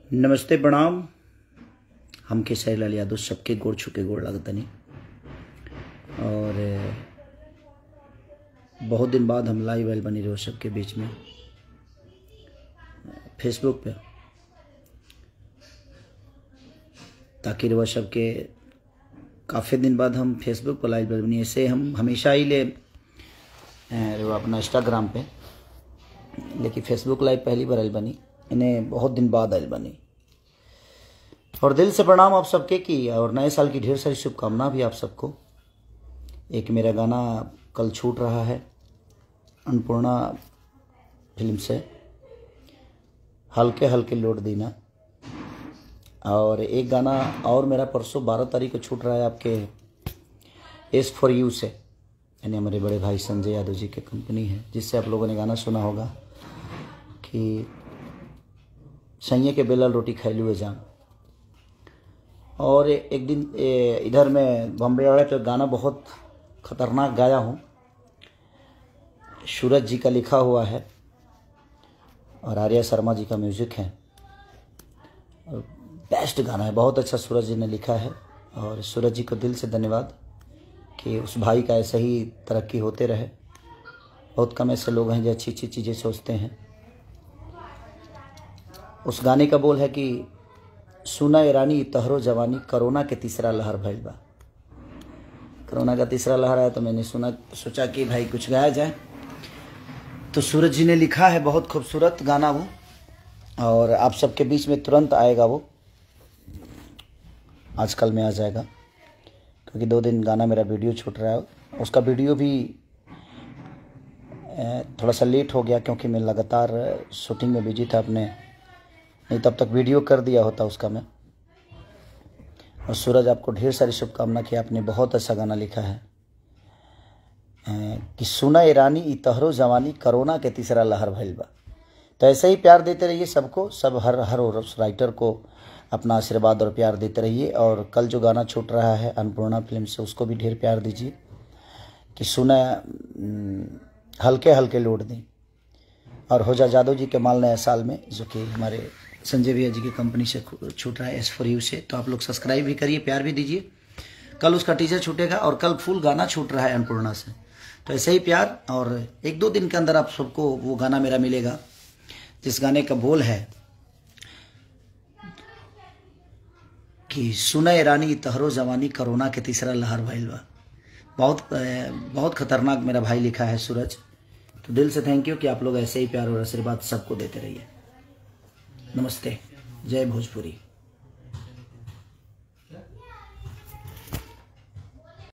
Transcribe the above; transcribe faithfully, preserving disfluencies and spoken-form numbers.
नमस्ते प्रणाम। हम खेसारी लाल यादव सबके गोड़ छुके गोड़ लगतनी और बहुत दिन बाद हम लाइव आइल बनी रहो सबके बीच में फेसबुक पे, ताकि रहो सबके काफ़ी दिन बाद हम फेसबुक पर लाइव बनी। ऐसे हम हमेशा ही ले रहो अपना इंस्टाग्राम पे, लेकिन फेसबुक लाइव पहली बार आइल बनी, इन्हें बहुत दिन बाद आइल बनी। और दिल से प्रणाम आप सबके की, और नए साल की ढेर सारी शुभकामना भी आप सबको। एक मेरा गाना कल छूट रहा है अन्नपूर्णा फिल्म से, हल्के हल्के लौट देना, और एक गाना और मेरा परसों बारह तारीख को छूट रहा है आपके एस फॉर यू से, यानी हमारे बड़े भाई संजय यादव जी की कंपनी है, जिससे आप लोगों ने गाना सुना होगा कि सैये के बेलल रोटी खैलू है जान। और एक दिन इधर मैं बम्बे वाले तो गाना बहुत ख़तरनाक गाया हूँ, सूरज जी का लिखा हुआ है और आर्या शर्मा जी का म्यूज़िक है, और बेस्ट गाना है, बहुत अच्छा सूरज जी ने लिखा है। और सूरज जी को दिल से धन्यवाद कि उस भाई का ऐसे ही तरक्की होते रहे। बहुत कम ऐसे लोग हैं जो अच्छी अच्छी चीज़ें सोचते हैं। उस गाने का बोल है कि सुना ए रानी तहरो जवानी, कोरोना के तीसरा लहर भइल बा। कोरोना का तीसरा लहर आया तो मैंने सुना सोचा कि भाई कुछ गाया जाए, तो सूरज जी ने लिखा है, बहुत खूबसूरत गाना वो, और आप सबके बीच में तुरंत आएगा वो, आजकल में आ जाएगा, क्योंकि दो दिन गाना मेरा वीडियो छूट रहा है। उसका वीडियो भी थोड़ा सा लेट हो गया क्योंकि मैं लगातार शूटिंग में बिजी था अपने, नहीं तब तक वीडियो कर दिया होता उसका मैं। और सूरज आपको ढेर सारी शुभकामना कि आपने बहुत अच्छा गाना लिखा है कि सुना ए रानी ई तहरो जवानी, कोरोना के तीसरा लहर भइल बा। तो ऐसे ही प्यार देते रहिए सबको, सब हर हर राइटर को अपना आशीर्वाद और प्यार देते रहिए। और कल जो गाना छूट रहा है अन्नपूर्णा फिल्म से, उसको भी ढेर प्यार दीजिए कि सुना हल्के हल्के लौट दें। और हो जा यादव जी के माल नया साल में, जो कि हमारे संजय भैया जी की कंपनी से छूट रहा है एस फॉर यू से, तो आप लोग सब्सक्राइब भी करिए, प्यार भी दीजिए। कल उसका टीजर छूटेगा और कल फुल गाना छूट रहा है अन्नपूर्णा से, तो ऐसे ही प्यार। और एक दो दिन के अंदर आप सबको वो गाना मेरा मिलेगा, जिस गाने का बोल है कि सुना ए रानी तहरो जवानी, कोरोना के तीसरा लहर भइल बा। बहुत बहुत खतरनाक मेरा भाई लिखा है सूरज। तो दिल से थैंक यू कि आप लोग ऐसे ही प्यार और आशीर्वाद सबको देते रहिए। नमस्ते, जय भोजपुरी।